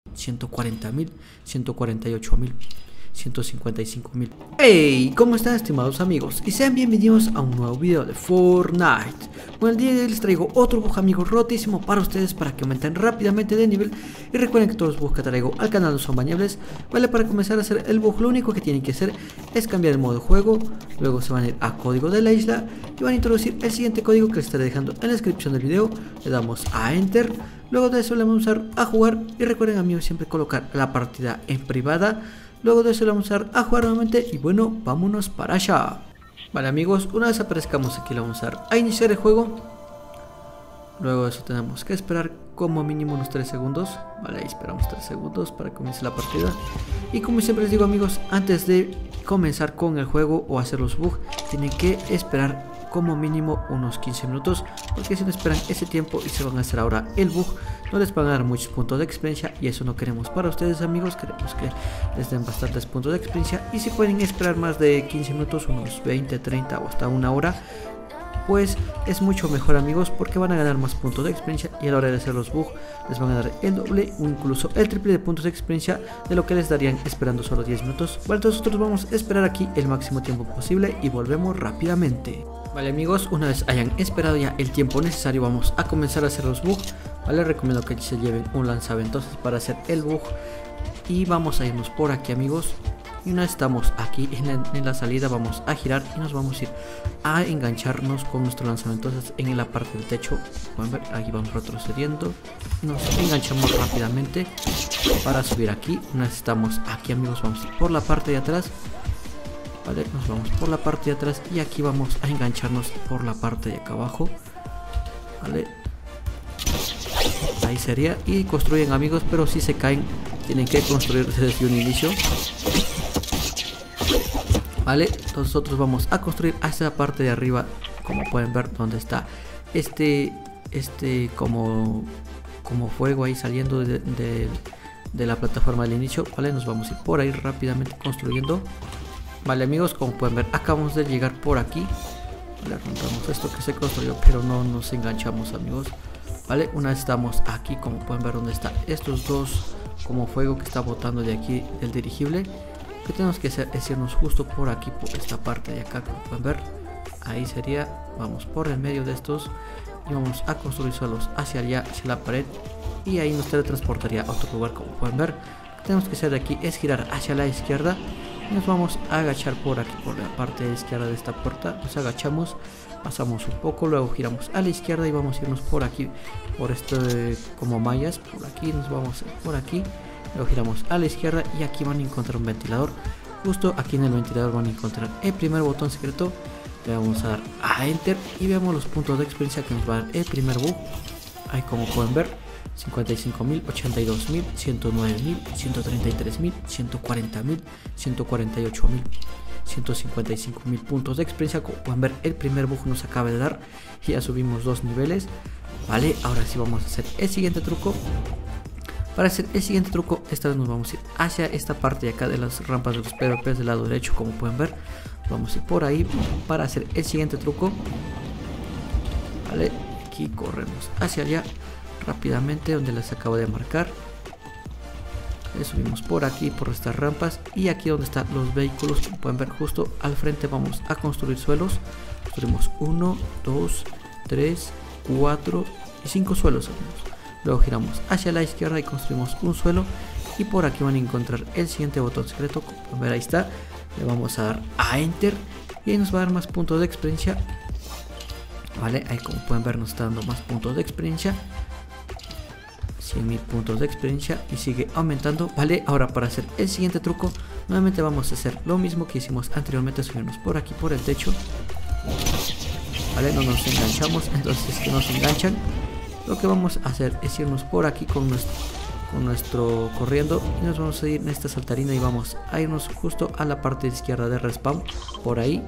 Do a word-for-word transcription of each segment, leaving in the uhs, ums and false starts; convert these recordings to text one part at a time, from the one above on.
ciento cuarenta mil, ciento cuarenta y ocho mil, ciento cincuenta y cinco mil. Hey, ¿cómo están, estimados amigos? Y sean bienvenidos a un nuevo video de Fortnite. Bueno, el día de hoy les traigo otro bug, amigos, rotísimo para ustedes, para que aumenten rápidamente de nivel. Y recuerden que todos los bugs que traigo al canal no son bañables. Vale, para comenzar a hacer el bug, lo único que tienen que hacer es cambiar el modo de juego. Luego se van a ir a código de la isla y van a introducir el siguiente código que les estaré dejando en la descripción del video. Le damos a Enter. Luego de eso le vamos a dar a jugar. Y recuerden, amigos, siempre colocar la partida en privada. Luego de eso le vamos a dar a jugar nuevamente. Y bueno, vámonos para allá. Vale, amigos, una vez aparezcamos aquí le vamos a dar a iniciar el juego. Luego de eso tenemos que esperar como mínimo unos tres segundos. Vale, ahí esperamos tres segundos para que comience la partida. Y como siempre les digo, amigos, antes de comenzar con el juego o hacer los bugs, tienen que esperar como mínimo unos quince minutos, porque si no esperan ese tiempo y se van a hacer ahora el bug, no les van a dar muchos puntos de experiencia, y eso no queremos para ustedes, amigos. Queremos que les den bastantes puntos de experiencia, y si pueden esperar más de quince minutos, unos veinte, treinta o hasta una hora, pues es mucho mejor, amigos, porque van a ganar más puntos de experiencia, y a la hora de hacer los bugs les van a dar el doble o incluso el triple de puntos de experiencia de lo que les darían esperando solo diez minutos. Vale, entonces nosotros vamos a esperar aquí el máximo tiempo posible y volvemos rápidamente. Vale, amigos, una vez hayan esperado ya el tiempo necesario, vamos a comenzar a hacer los bugs. Vale, recomiendo que se lleven un lanzaventosas para hacer el bug, y vamos a irnos por aquí, amigos. Y una vez estamos aquí en la, en la salida, vamos a girar y nos vamos a ir a engancharnos con nuestro lanzaventosas en la parte del techo. Pueden ver, aquí vamos retrocediendo, nos enganchamos rápidamente para subir aquí. Una vez estamos aquí, amigos, vamos por la parte de atrás. Vale, nos vamos por la parte de atrás y aquí vamos a engancharnos por la parte de acá abajo. Vale, ahí sería. Y construyen, amigos, pero si se caen tienen que construir desde un inicio. Vale, entonces nosotros vamos a construir hacia la parte de arriba, como pueden ver, donde está este este como como fuego ahí saliendo de, de, de la plataforma del inicio. Vale, nos vamos a ir por ahí rápidamente construyendo. Vale, amigos, como pueden ver, acabamos de llegar por aquí. Vale, rompamos esto que se construyó, pero no nos enganchamos, amigos. Vale, una vez estamos aquí, como pueden ver, donde están estos dos como fuego que está botando de aquí del dirigible. Lo que tenemos que hacer es irnos justo por aquí, por esta parte de acá, como pueden ver. Ahí sería, vamos por el medio de estos y vamos a construir suelos hacia allá, hacia la pared, y ahí nos teletransportaría a otro lugar, como pueden ver. Lo que tenemos que hacer de aquí es girar hacia la izquierda. Nos vamos a agachar por aquí, por la parte izquierda de esta puerta. Nos agachamos, pasamos un poco, luego giramos a la izquierda y vamos a irnos por aquí, por esto de, como mallas, por aquí, nos vamos por aquí, luego giramos a la izquierda y aquí van a encontrar un ventilador. Justo aquí en el ventilador van a encontrar el primer botón secreto. Le vamos a dar a Enter y veamos los puntos de experiencia que nos va a dar el primer bug. Ahí, como pueden ver, cincuenta y cinco mil, ochenta y dos mil, ciento nueve mil, ciento treinta y tres mil, ciento cuarenta mil, ciento cuarenta y ocho mil, ciento cincuenta y cinco mil puntos de experiencia. Como pueden ver, el primer bug nos acaba de dar y ya subimos dos niveles. Vale, ahora sí vamos a hacer el siguiente truco. Para hacer el siguiente truco, esta vez nos vamos a ir hacia esta parte de acá de las rampas de los PvPs del lado derecho, como pueden ver. Vamos a ir por ahí para hacer el siguiente truco. Vale, aquí corremos hacia allá rápidamente, donde les acabo de marcar. Le subimos por aquí, por estas rampas, y aquí donde están los vehículos, como pueden ver, justo al frente vamos a construir suelos. Construimos uno, dos, tres, cuatro y cinco suelos, amigos. Luego giramos hacia la izquierda y construimos un suelo, y por aquí van a encontrar el siguiente botón secreto. Como pueden ver, ahí está. Le vamos a dar a Enter y ahí nos va a dar más puntos de experiencia. Vale, ahí, como pueden ver, nos está dando más puntos de experiencia, cien mil puntos de experiencia, y sigue aumentando. Vale, ahora para hacer el siguiente truco, nuevamente vamos a hacer lo mismo que hicimos anteriormente, subirnos por aquí por el techo. Vale, no nos enganchamos, entonces que nos enganchan, lo que vamos a hacer es irnos por aquí con nuestro, con nuestro corriendo, y nos vamos a ir en esta saltarina y vamos a irnos justo a la parte izquierda de respawn, por ahí.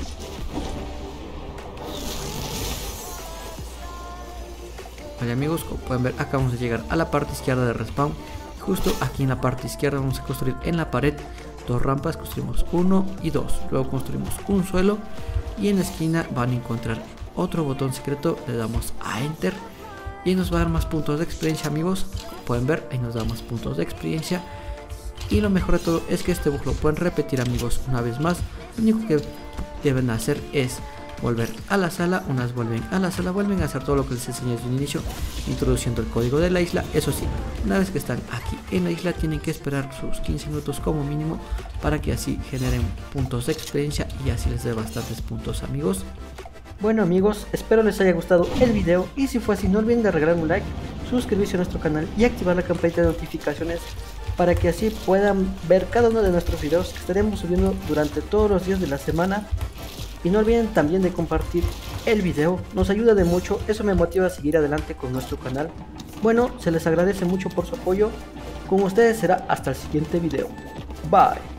Vale, amigos, como pueden ver, acabamos de llegar a la parte izquierda de respawn. Justo aquí en la parte izquierda vamos a construir en la pared dos rampas. Construimos uno y dos, luego construimos un suelo, y en la esquina van a encontrar otro botón secreto. Le damos a Enter y nos va a dar más puntos de experiencia, amigos. Como pueden ver, ahí nos da más puntos de experiencia. Y lo mejor de todo es que este bug lo pueden repetir, amigos, una vez más. Lo único que deben hacer es volver a la sala. Una vez vuelven a la sala, vuelven a hacer todo lo que les enseñé desde un inicio, introduciendo el código de la isla. Eso sí, una vez que están aquí en la isla, tienen que esperar sus quince minutos como mínimo, para que así generen puntos de experiencia y así les dé bastantes puntos, amigos. Bueno, amigos, espero les haya gustado el video, y si fue así, no olviden de regalar un like, suscribirse a nuestro canal y activar la campanita de notificaciones, para que así puedan ver cada uno de nuestros videos que estaremos subiendo durante todos los días de la semana. Y no olviden también de compartir el video, nos ayuda de mucho, eso me motiva a seguir adelante con nuestro canal. Bueno, se les agradece mucho por su apoyo, con ustedes será hasta el siguiente video. Bye.